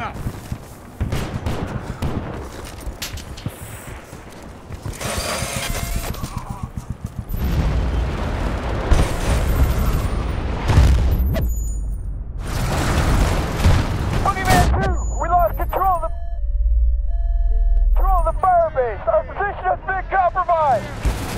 out. Our position has been compromised!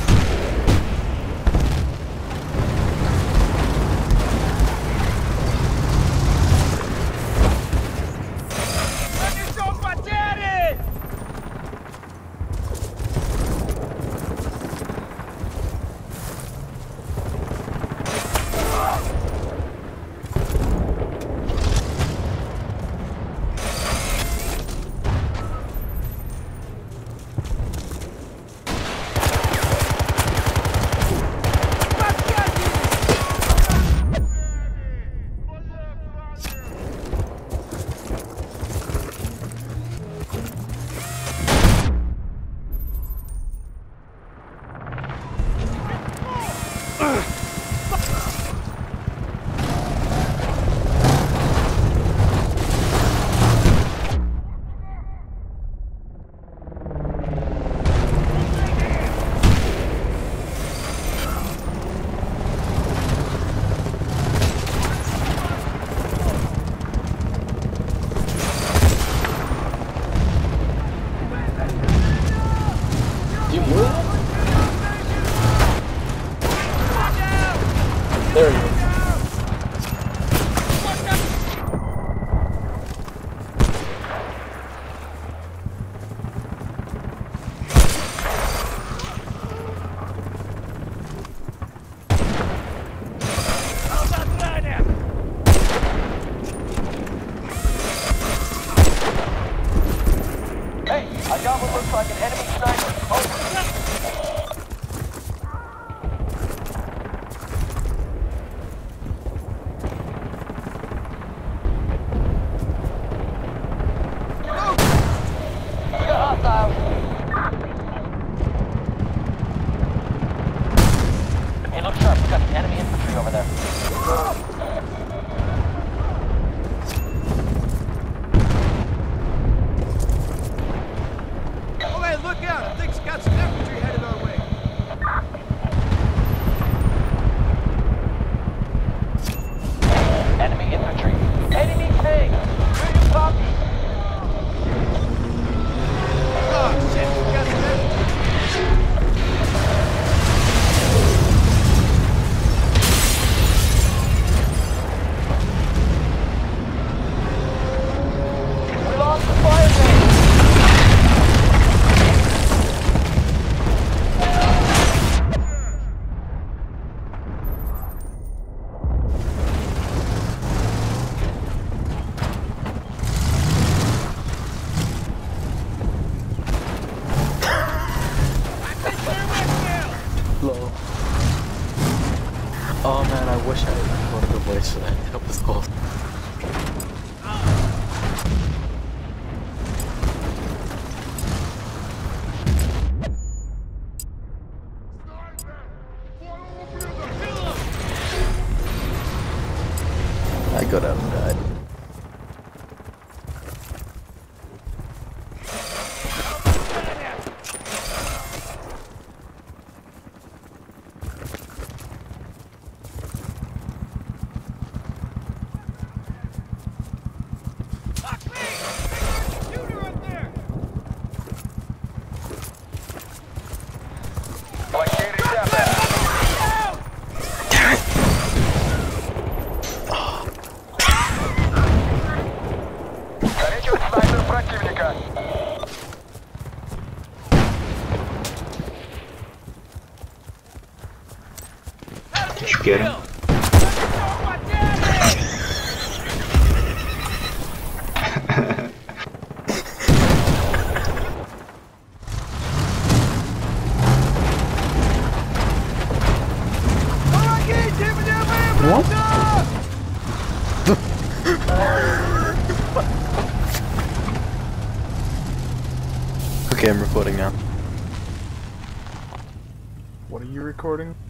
There you go. Hey, I got what looks like an enemy sniper. Over. Hey, look sharp. We got the enemy infantry over there. Oh, hey, look out! I think it's got some infantry headed our way. Enemy infantry. Enemy thing! Do you copy? Oh, shit, we got some infantry. We lost the fire base! Low. Oh man, I wish I recorded the voice for that. That was awesome. I got out and died. Did you get him? What? Okay, I'm recording now. What are you recording?